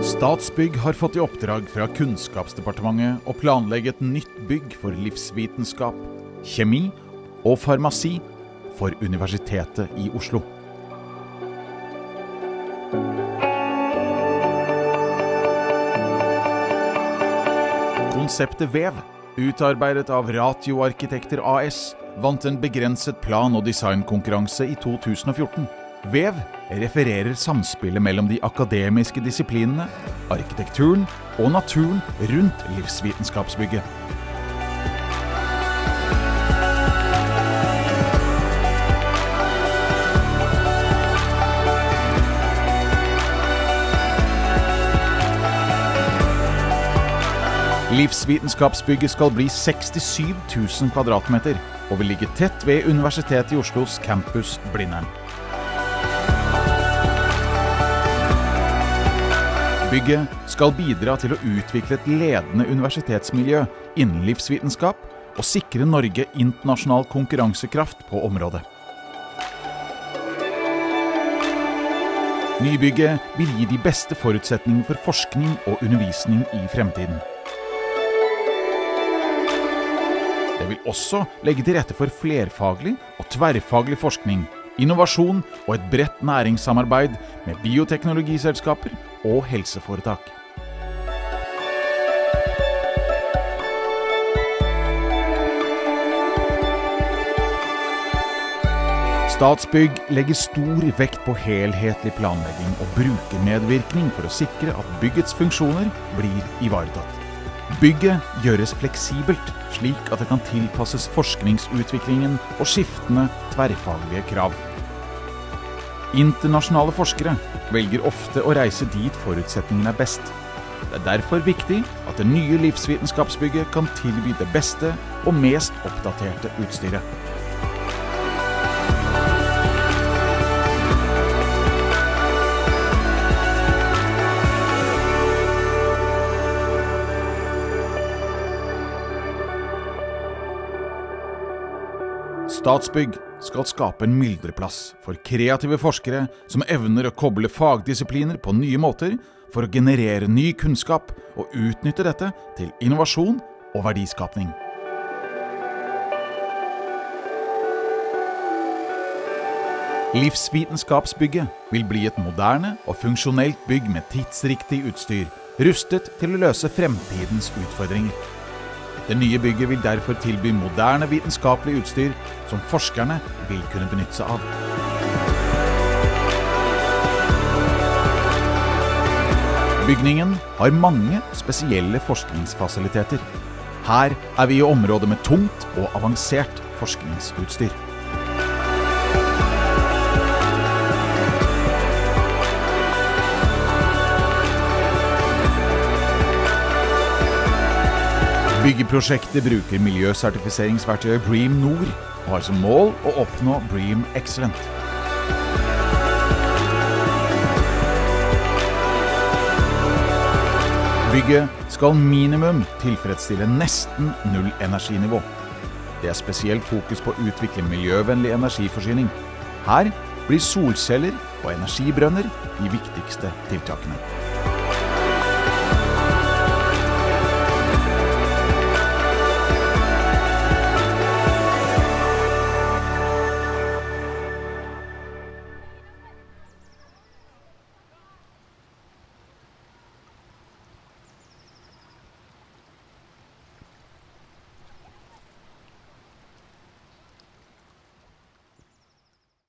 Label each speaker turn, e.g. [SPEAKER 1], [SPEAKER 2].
[SPEAKER 1] Statsbygg har fått i oppdrag fra Kunnskapsdepartementet å planlegge et nytt bygg for livsvitenskap, kjemi og farmasi for Universitetet i Oslo. Konseptet VEV, utarbeidet av Ratio Arkitekter AS, vant en begrenset plan- og designkonkurranse i 2014. VEV refererer samspillet mellom de akademiske disiplinene, arkitekturen og naturen rundt livsvitenskapsbygget. Livsvitenskapsbygget skal bli 67 000 kvadratmeter og vil ligge tett ved Universitetet i Oslos campus Blindern. Bygget skal bidra til å utvikle et ledende universitetsmiljø innen livsvitenskap og sikre Norge internasjonal konkurransekraft på området. Nybygget vil gi de beste forutsetningene for forskning og undervisning i fremtiden. Det vil også legge til rette for flerfaglig og tverrfaglig forskning, innovasjon og et bredt næringssamarbeid med bioteknologiselskaper og helseforetak. Statsbygg legger stor vekt på helhetlig planlegging og brukermedvirkning for å sikre at byggets funksjoner blir ivaretatt. Bygget gjøres fleksibelt, slik at det kan tilpasses forskningsutviklingen og skiftende tverrfaglige krav. Internasjonale forskere velger ofte å reise dit forutsetningene er best. Det er derfor viktig at det nye livsvitenskapsbygget kan tilby det beste og mest oppdaterte utstyret. Statsbygg skal skape en myldreplass for kreative forskere som evner å koble fagdisipliner på nye måter for å generere ny kunnskap og utnytte dette til innovasjon og verdiskapning. Livsvitenskapsbygget vil bli et moderne og funksjonelt bygg med tidsriktig utstyr, rustet til å løse fremtidens utfordringer. Det nye bygget vil derfor tilby moderne vitenskapelig utstyr som forskerne vil kunne benytte seg av. Bygningen har mange spesielle forskningsfasiliteter. Her er vi i området med tungt og avansert forskningsutstyr. Byggeprosjektet bruker miljøsertifiseringsverktøyet BREEAM Nord og har som mål å oppnå BREEAM Excellent. Bygget skal minimum tilfredsstille nesten null energinivå. Det er spesielt fokus på å utvikle miljøvennlig energiforsyning. Her blir solceller og energibrønner de viktigste tiltakene.